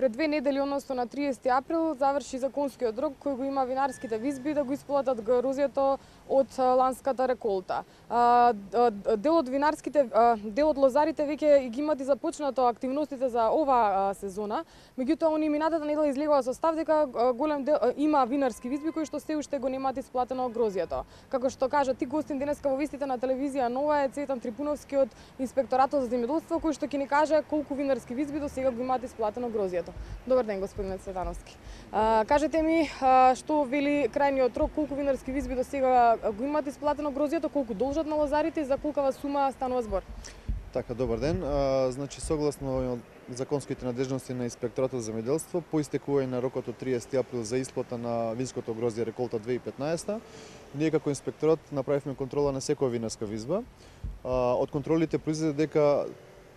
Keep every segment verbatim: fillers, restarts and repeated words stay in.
Пред две недели, односно на триесети април, заврши законскиот рок кој го има винарските визби да го исплатат грозјето од ланската реколта. Дел од винарските, дел од лозарите веќе ги имат и започнато активностите за ова сезона, меѓутоа они минатата недела излегува со став дека голем дел има винарски визби кои што се уште го немаат исплатено грозјето. Како што кажа ти гостин денеска во вестите на телевизија Нова е Цветан Трипуновски од Инспекторатот за земјоделство кој што ќе ни каже колку винарски визби до сега го имаат исплатено грозјето. Добар ден, господине Цветановски. А, кажете ми а, што вели крајниот рок, колку винарски визби до сега го имаат исплатено грозјето, колку должат на лозарите и за колкава сума станува збор? Така, добар ден. А, значи, согласно законските надежности на Инспекторатот за земјоделство, по истекување на рокот од триесети април за исплата на винското гроздје реколта две илјади и петнаесета, ние како инспекторат направивме контрола на секоја винарска визба. А, од контролите произлезе дека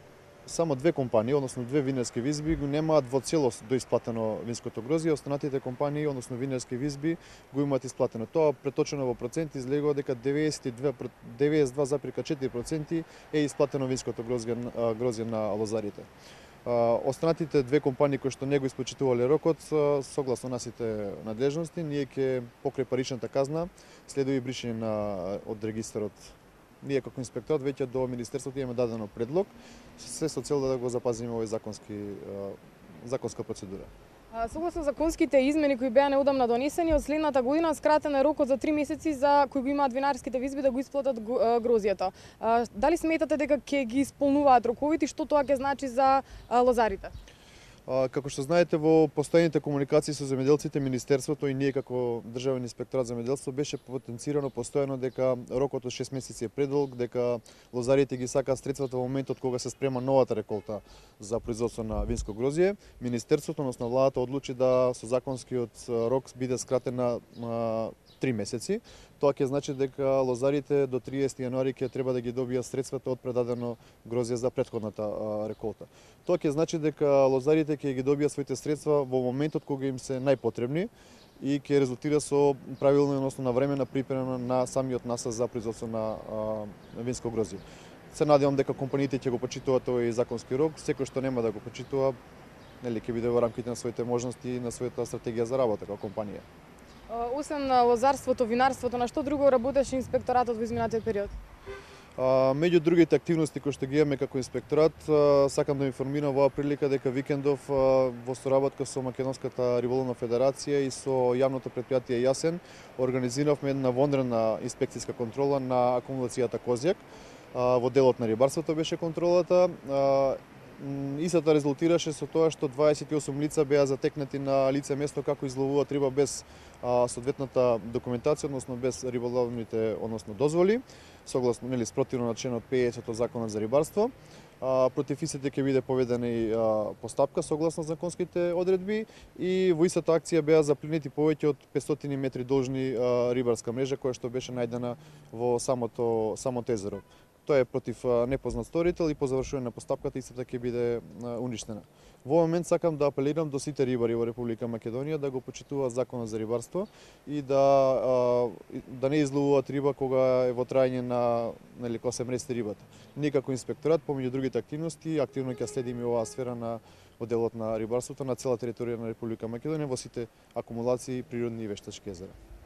само две компании, односно две винарски визби, го немаат во целост до исплатено винското грозје, останатите компании, односно винарски визби, го имаат исплатено. Тоа преточено во проценти излегува дека деветдесет и две зарез и четири проценти е исплатено винското грозје, грозје на лозарите. Останатите две компании кои што не го испочитувале рокот, согласно насите надлежности, ние ќе покрај паричната казна следува и бришење на од регистарот. Ние како инспекторат веќе до Министерството имаме дадено предлог, се со цел да го запазиме овој законски законска процедура. Согласно законските измени кои беа неодамна донесени, од следната година скратен е рокот за три месеци за кои го имаат винарските визби да го исплатат грозјето. Дали сметате дека ќе ги исполнуваат роковите и што тоа ќе значи за лозарите? Како што знаете, во постојаните комуникации со земјоделците, Министерството и ние како Државен инспекторат за земјоделство беше потенцирано постојано дека рокот од шест месеци е предолг, дека лозарите ги сакаат средствата во моментот кога се спрема новата реколта за производство на винско грозје. Министерството, односно владата, одлучи да со законскиот рок биде скратен на, на три месеци. Тоа ќе значи дека лозарите до триесети јануари ќе треба да ги добијат средствата од предадено грозје за претходната а, реколта. Тоа ќе значи дека лозарите ќе ги добијат своите средства во моментот кога им се најпотребни и ќе резултира со правилно, односно на време на припрема на самиот насад за производство на а, винско грозје. Се надевам дека компаниите ќе го почитуваат овој законски рок, секој што нема да го почитува, нели ќе биде во рамките на своите можности и на својата стратегија за работа како компанија. Освен на лозарството, винарството, на што друго работеше инспекторатот во изминатиот период? А, меѓу другите активности кои што ги имаме како инспекторат, а, сакам да информирам во оваа прилика дека викендов а, во соработка со Македонската риболовна федерација и со јавното претпријатие Јасен организиравме една вонредна инспекцијска контрола на акумулацијата Козјак. А, во делот на рибарството беше контролата. А, Истата резултираше со тоа што дваесет и осум лица беа затекнати на лице место како изловуваат риба без а, соодветната документација, односно без риболовните, односно дозволи, согласно нели спротивно на членот петдесет од Законот за рибарство. А, против истите ќе биде поведена и а, постапка согласно законските одредби и во истата акција беа запленети повеќе од петстотини метри должни а, рибарска мрежа која што беше најдена во самото самото езеро. Тоа е против непознат сторител и по завршување на постапката истата ќе биде уништена. Во момент сакам да апелирам до сите рибари во Република Македонија да го почитуваат Законот за рибарство и да да не изловуваат риба кога е во траење на, нели, кога се мрести рибата. Ние како инспекторат, помеѓу другите активности, активно ќе следиме оваа сфера на во делот на рибарството на цела територија на Република Македонија во сите акумулации природни и вештачки езера.